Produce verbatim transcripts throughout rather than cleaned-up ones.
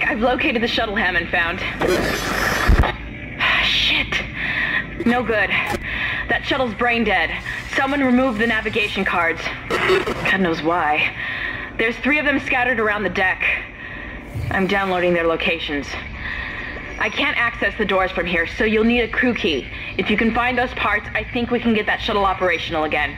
I've located the shuttle Hammond found. Shit. No good. That shuttle's brain dead. Someone removed the navigation cards. God knows why. There's three of them scattered around the deck. I'm downloading their locations. I can't access the doors from here, so you'll need a crew key. If you can find those parts, I think we can get that shuttle operational again.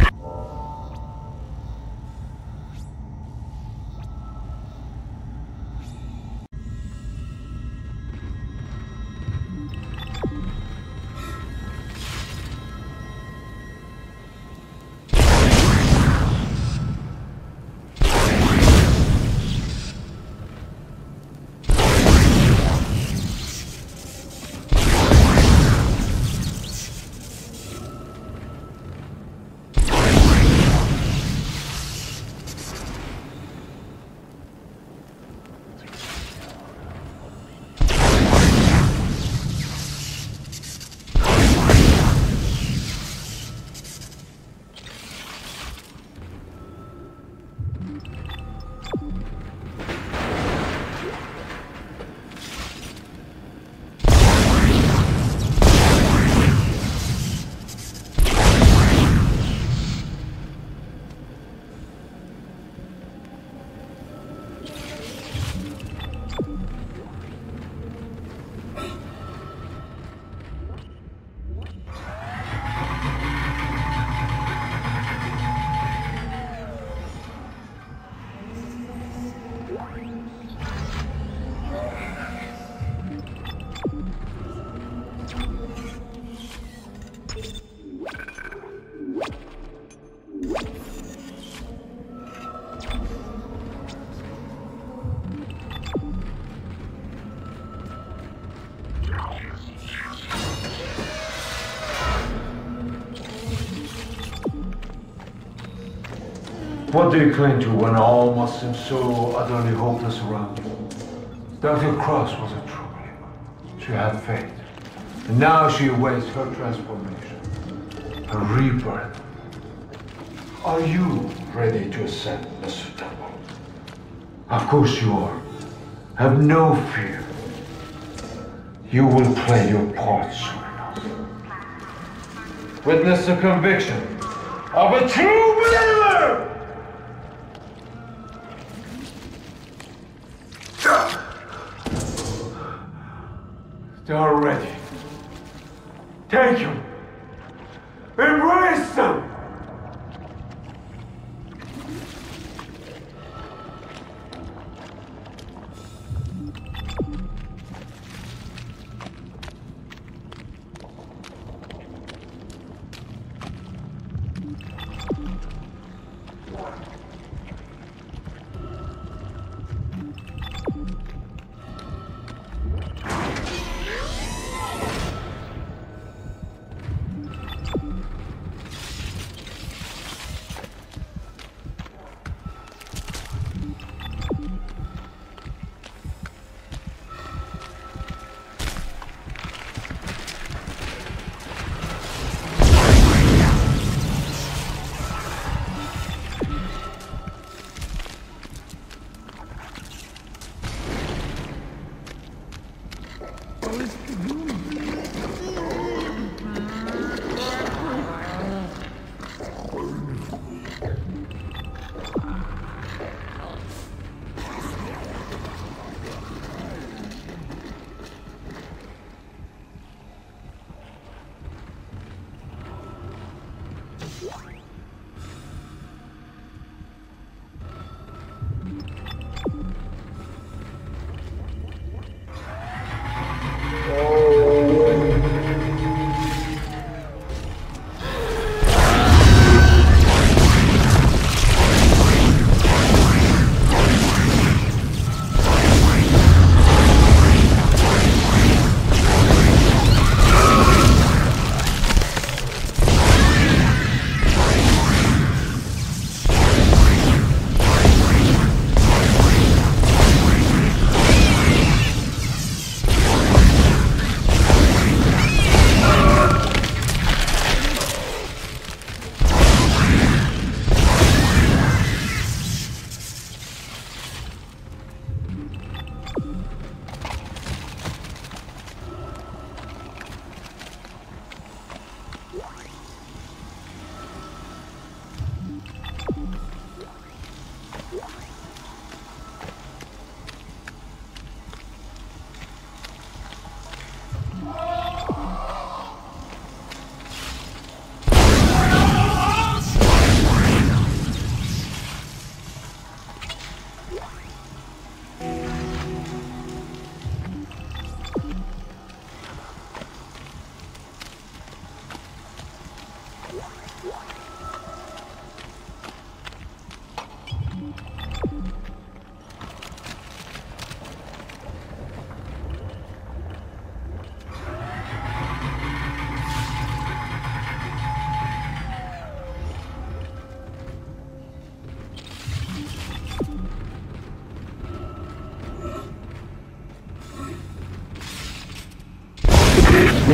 What do you cling to when all must seem so utterly hopeless around you? Delta Cross was a true believer. She had faith. And now she awaits her transformation, her rebirth. Are you ready to ascend, Mister Temple? Of course you are. Have no fear. You will play your part soon enough. Witness the conviction of a true believer! They are ready. Take them. Embrace them.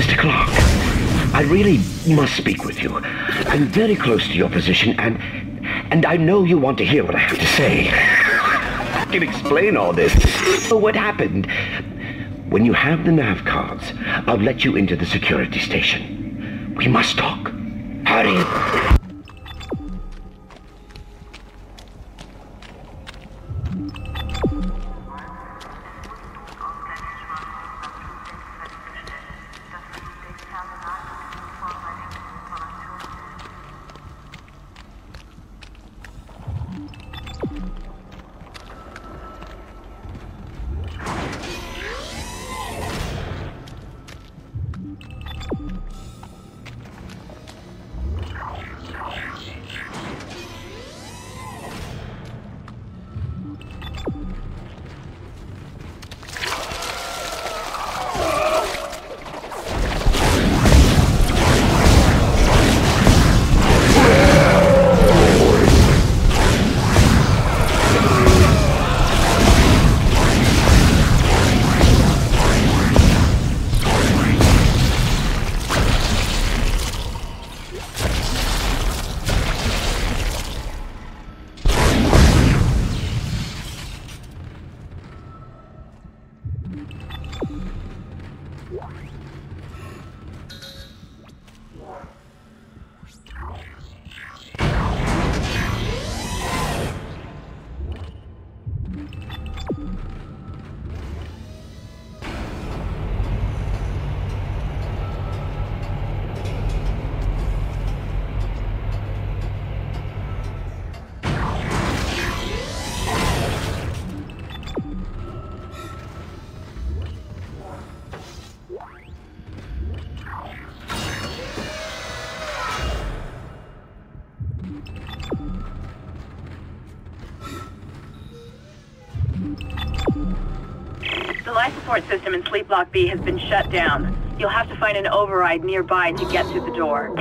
Mister Clark, I really must speak with you. I'm very close to your position, and and I know you want to hear what I have to say. I can explain all this. So what happened? When you have the nav cards, I'll let you into the security station. We must talk. Hurry. The life support system in Sleep Block B has been shut down. You'll have to find an override nearby to get through the door.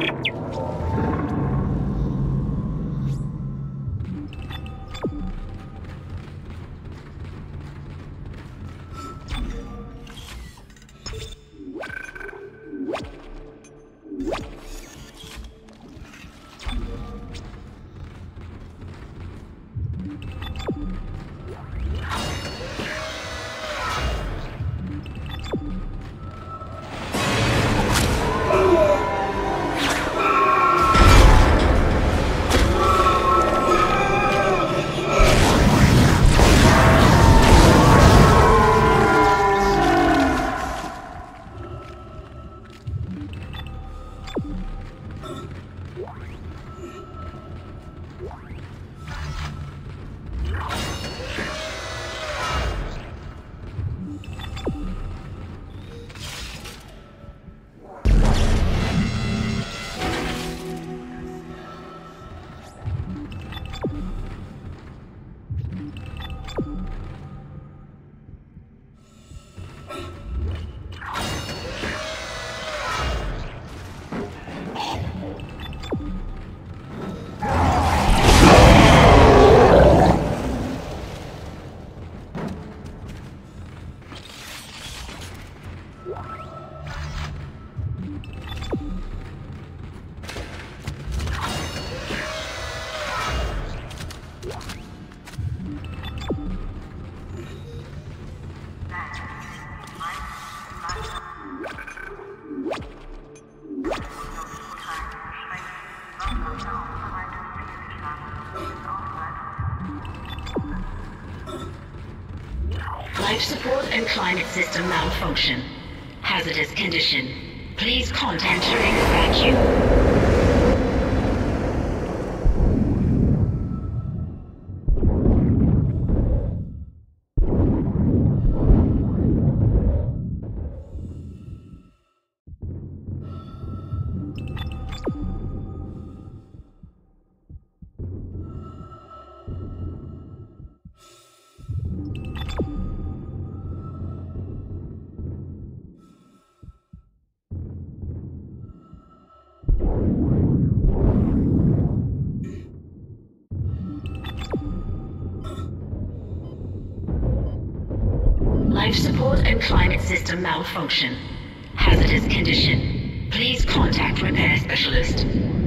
Life support and climate system malfunction. Hazardous condition. Please contact during vacuum. Life support and climate system malfunction. Hazardous condition. Please contact repair specialist.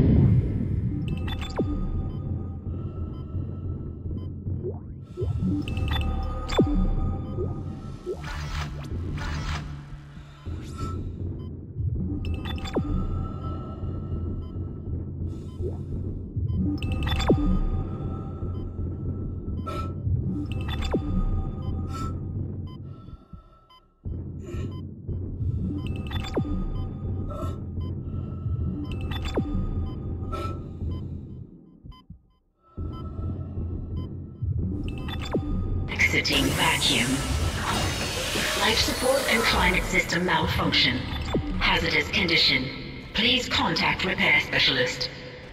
Exiting vacuum. Life support and climate system malfunction. Hazardous condition. Please contact repair specialist.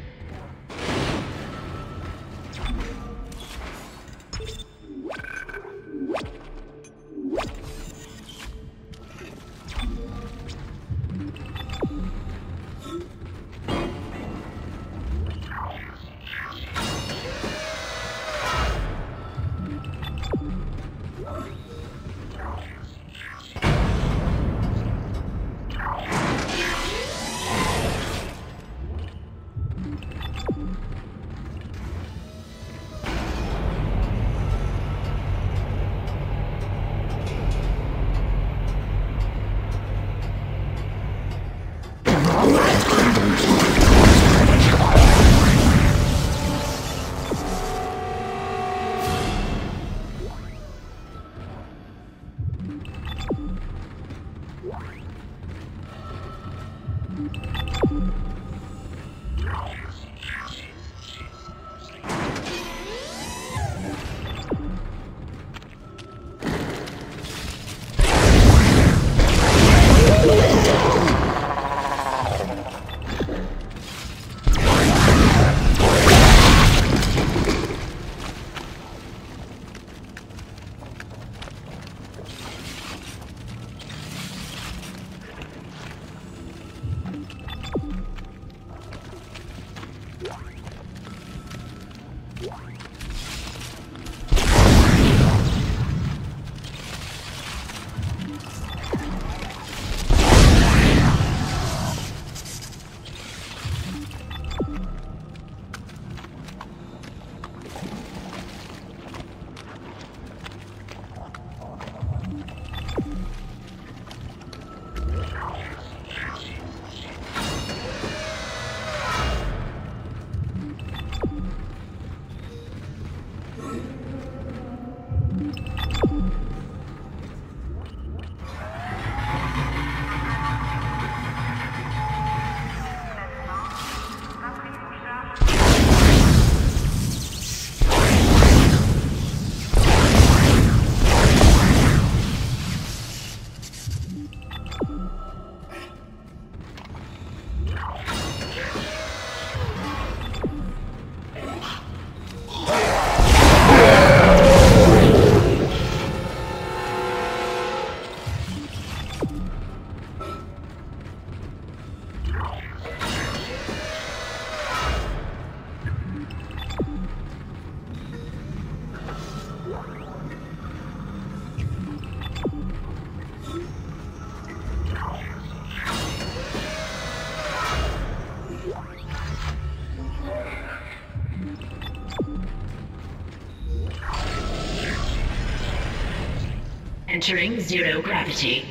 Entering zero gravity.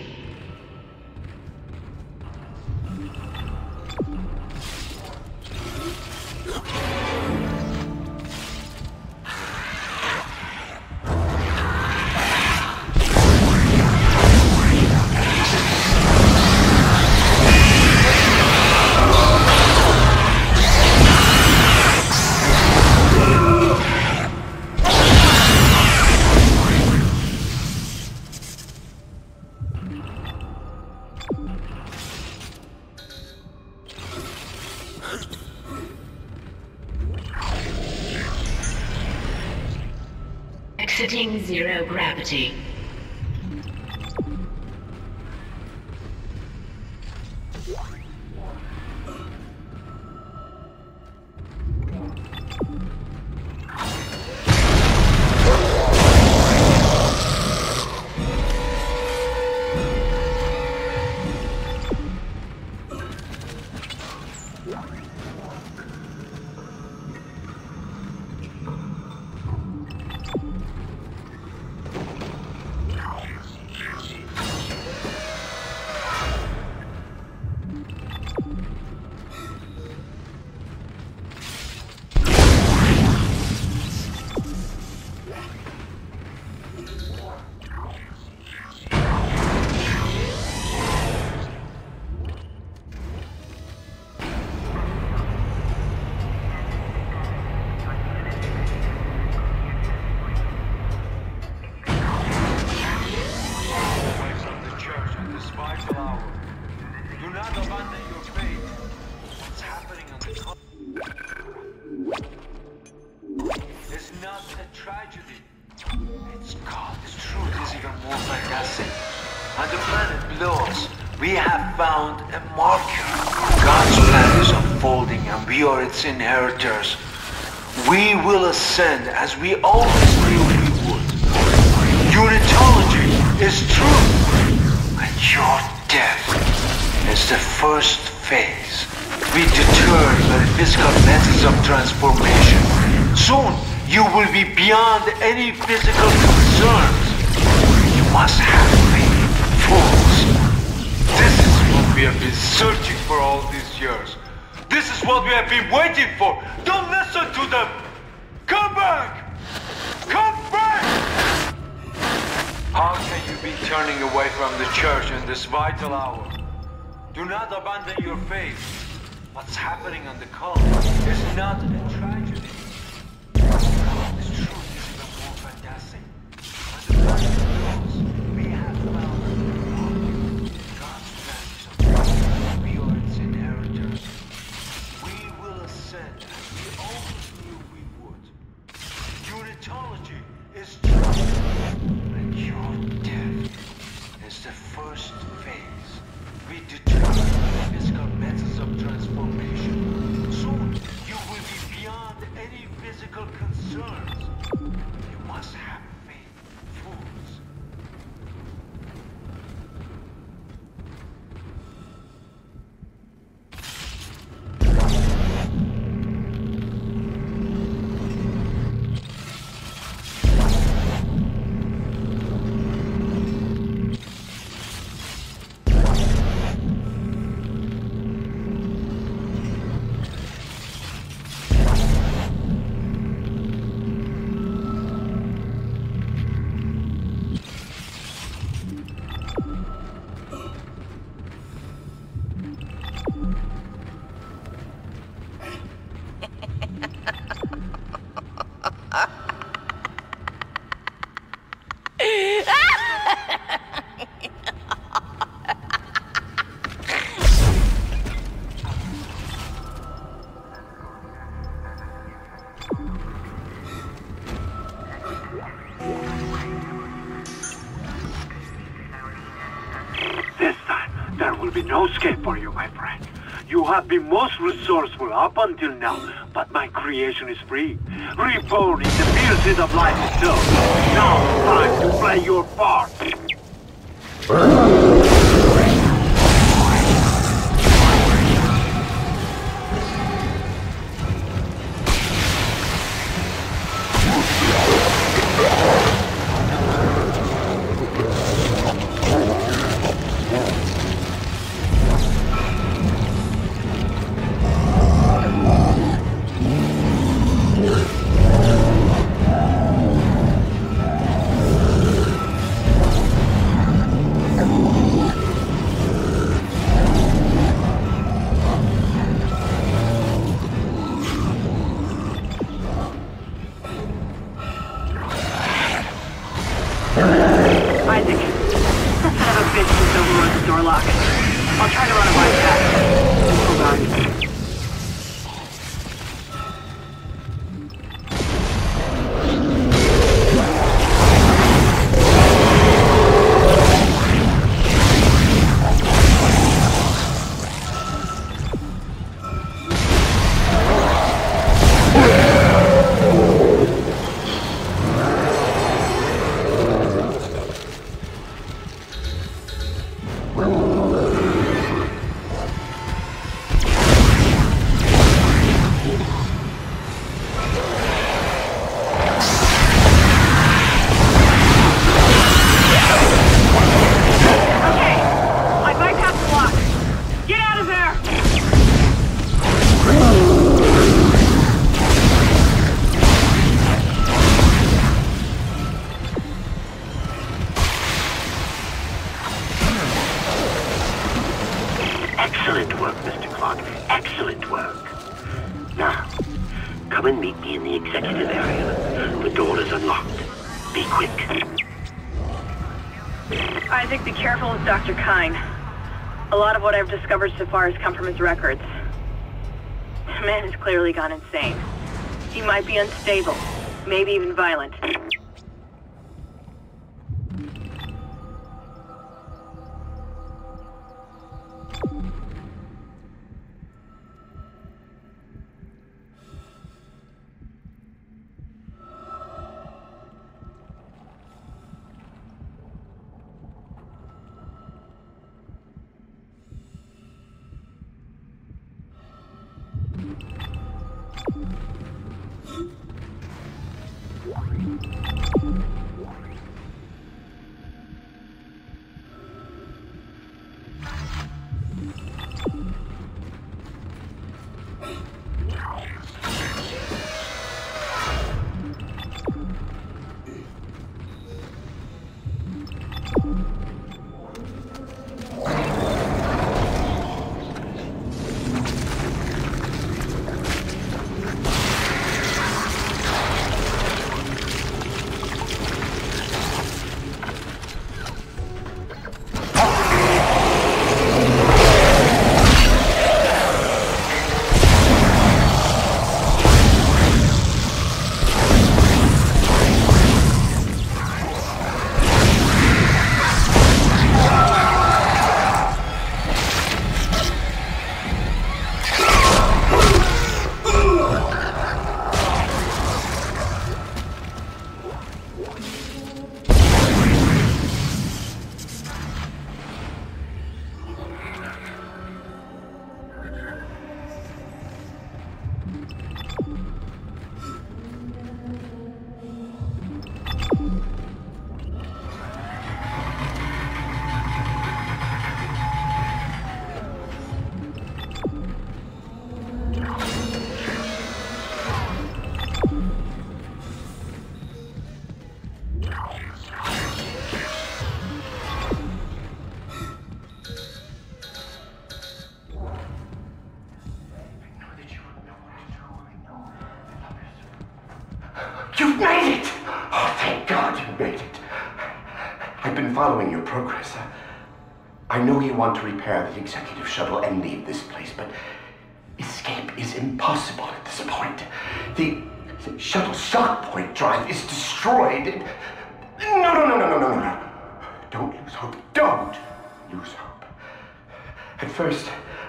Exiting zero gravity. We have found a marker. God's plan is unfolding and we are its inheritors. We will ascend as we always knew we would. Unitology is true. And your death is the first phase. We deter the physical methods of transformation. Soon, you will be beyond any physical concerns. You must have faith, fools. This is what we have been searching for all these years. This is what we have been waiting for. Don't listen to them. Come back! Come back! How can you be turning away from the church in this vital hour? Do not abandon your faith. What's happening on the cult is not a tragedy. God's truth is even more fantastic. As the Bible knows, we have found God's plan is unfolding. We are its inheritors. We will ascend as we always knew we would. Unitology is true, and your death is the first phase. We determine physical methods of transformation. Soon, you will be beyond any physical concerns. You must have faith, fools. No escape for you, my friend. You have been most resourceful up until now, but my creation is free. Reborn in the fiercest of life itself. Now it's time to play your part. Isaac, that son of a bitch just overrode the door lock. I'll try to run a bypass. Hold on. Excellent work, Mister Clark. Excellent work. Now, come and meet me in the executive area. The door is unlocked. Be quick. Isaac, be careful with Doctor Kyne. A lot of what I've discovered so far has come from his records. The man has clearly gone insane. He might be unstable, maybe even violent. You've made it! Oh, thank God you made it. I've been following your progress. I know you want to repair the executive shuttle and leave this place, but escape is impossible at this point. The, the shuttle shock point drive is destroyed. No, no, no, no, no, no, no. Don't lose hope. Don't lose hope. At first,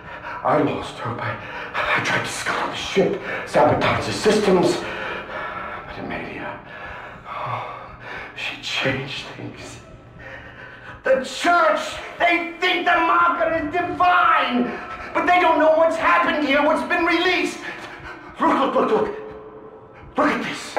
I lost hope. I, I tried to scuttle the ship, sabotage the systems. But Amelia, oh, she changed things. The church, they think the marker is divine, but they don't know what's happened here, what's been released. Look, look, look, look. Look at this.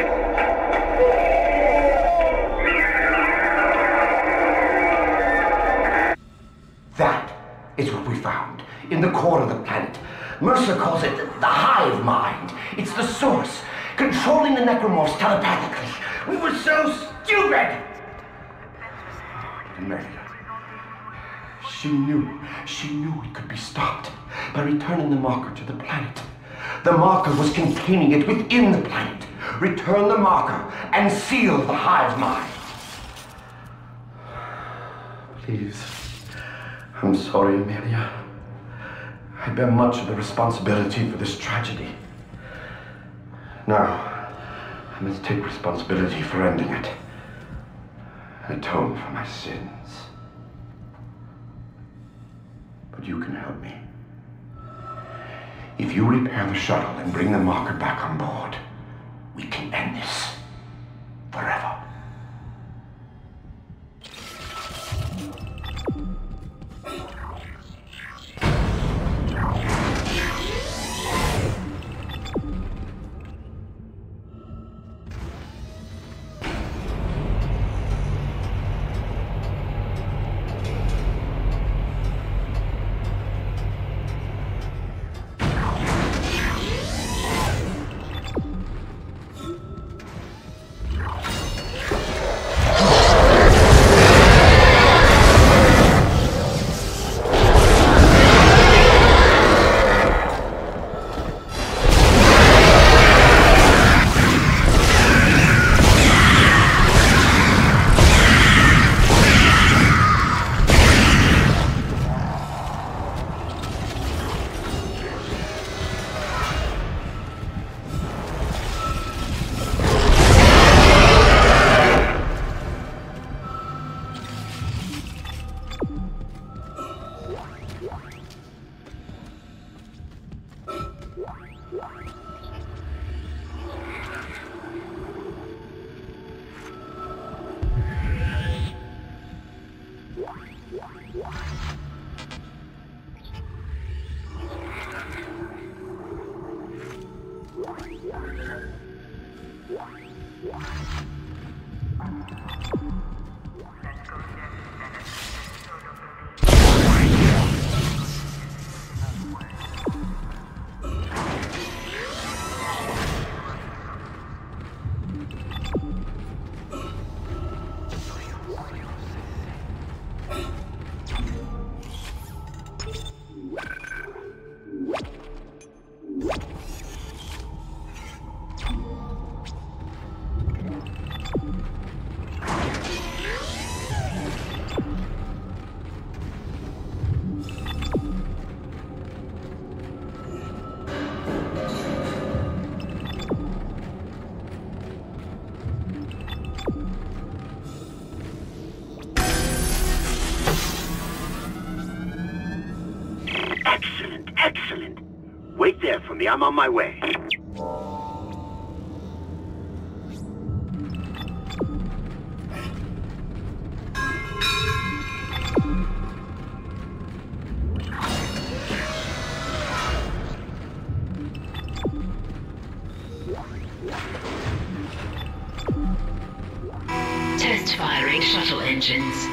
That is what we found in the core of the planet. Mercer calls it the hive mind. It's the source, controlling the necromorphs telepathically. We were so stupid! Amelia, she knew, she knew it could be stopped by returning the marker to the planet. The marker was containing it within the planet. Return the marker and seal the hive mind. Please. I'm sorry, Amelia. I bear much of the responsibility for this tragedy. Now, I must take responsibility for ending it. And atone for my sins. But you can help me. If you repair the shuttle and bring the marker back on board, we can end this forever. Excellent. Wait there for me. I'm on my way. Test firing shuttle engines.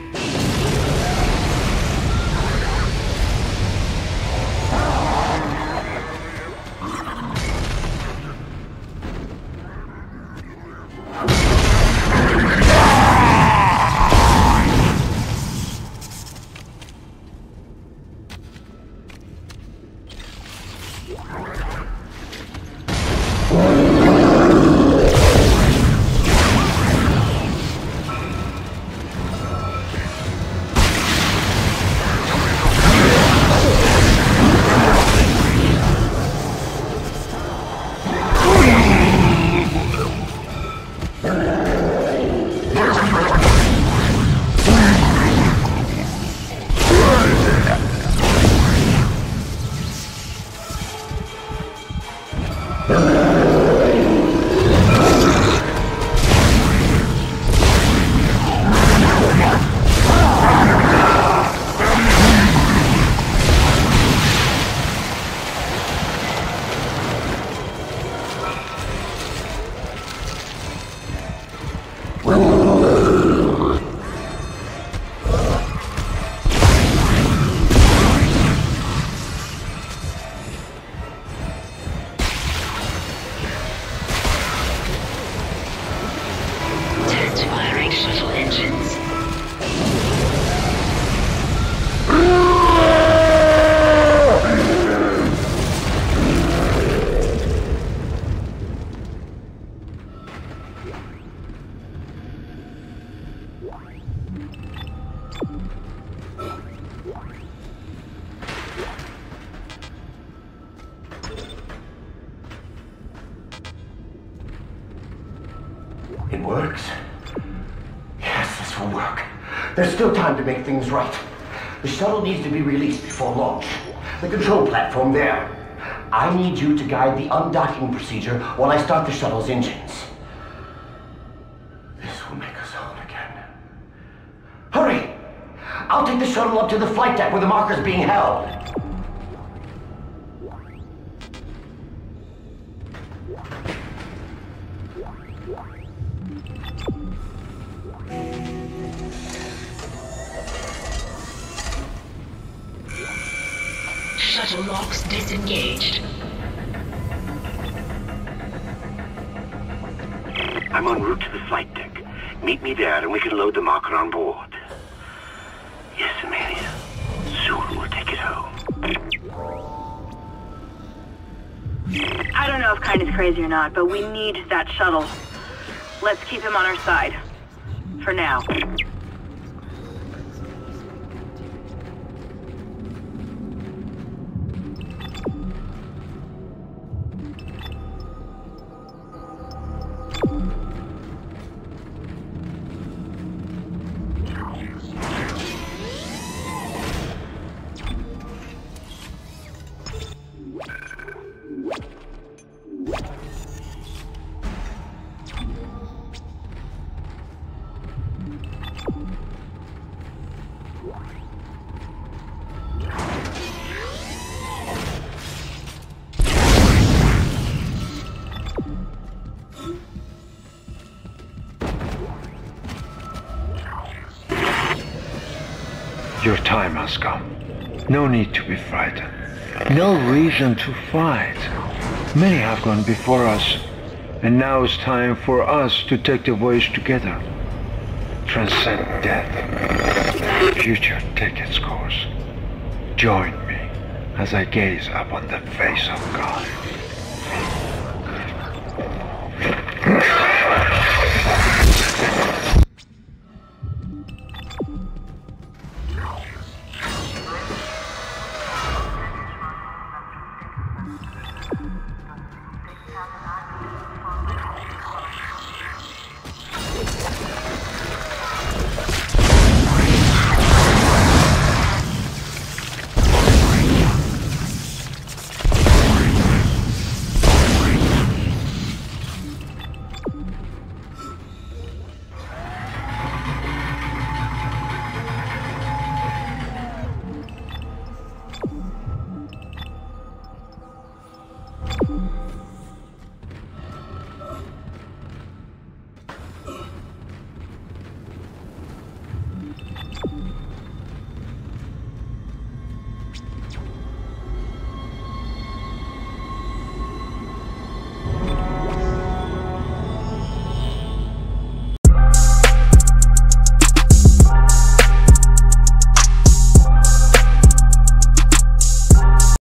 It works. Yes, this will work. There's still time to make things right. The shuttle needs to be released before launch. The control platform there. I need you to guide the undocking procedure while I start the shuttle's engines. This will make us whole again. Hurry! I'll take the shuttle up to the flight deck where the marker's being held. Shuttle locks disengaged. I'm en route to the flight deck. Meet me there and we can load the marker on board. Yes, Amelia. Soon we'll take it home. I don't know if Kyne is crazy or not, but we need that shuttle. Let's keep him on our side. For now. Your time has come. No need to be frightened. No reason to fight. Many have gone before us, and now it's time for us to take the voyage together. Transcend death. Future take its course. Join me as I gaze upon the face of God.